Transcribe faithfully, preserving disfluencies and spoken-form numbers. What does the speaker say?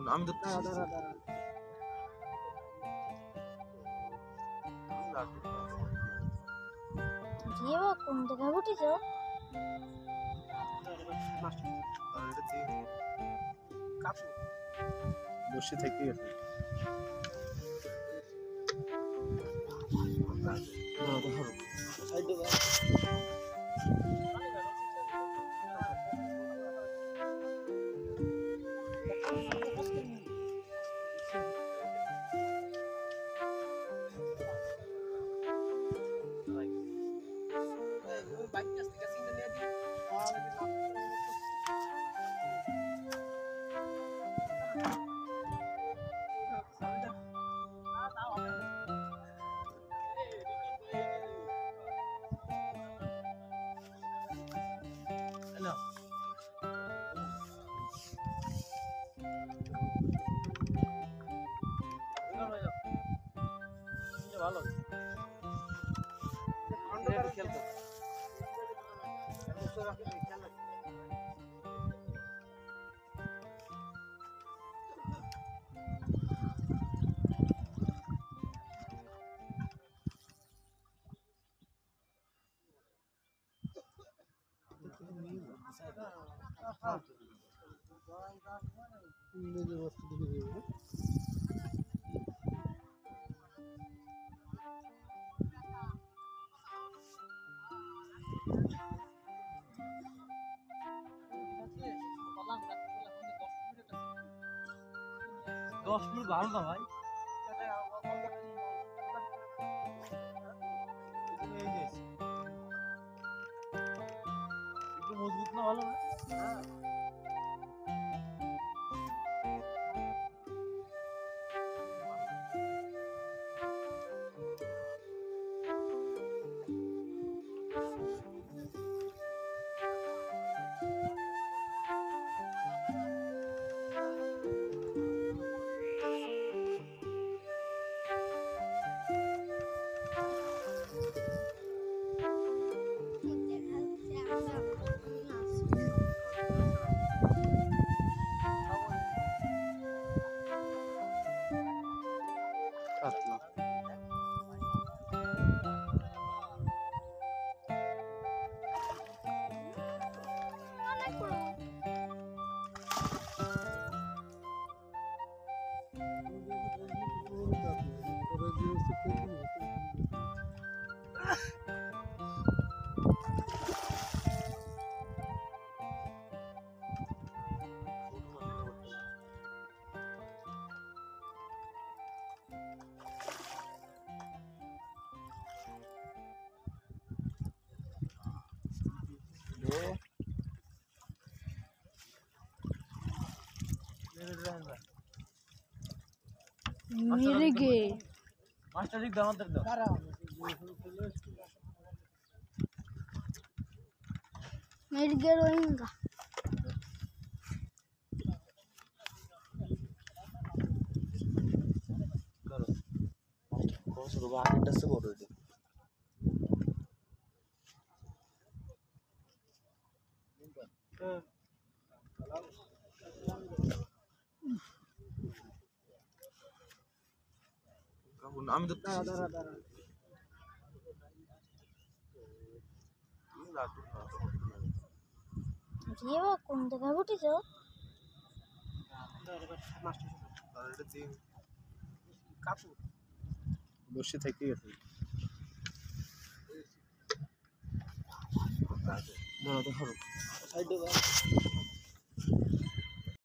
আমি তো দাঁড়া দাঁড়া দাঁড়া জিও কোন জায়গায় উঠেছ? বসে থেকে গেছে ভালো খেলতো দশ মিনিট ভালো না ভাই একটু মজবুত না ভালো না কাতলা मेरे गे मास्टर जी दाम तक दो मेरे गे रोइंगा करो कौन सा रुपया आगे दस से बोल रहे थे আমি তো দাঁড়া দাঁড়া দাঁড়া জিও কোন জায়গায় উঠেছ? বসে থেকে গেছে দাঁড়া তো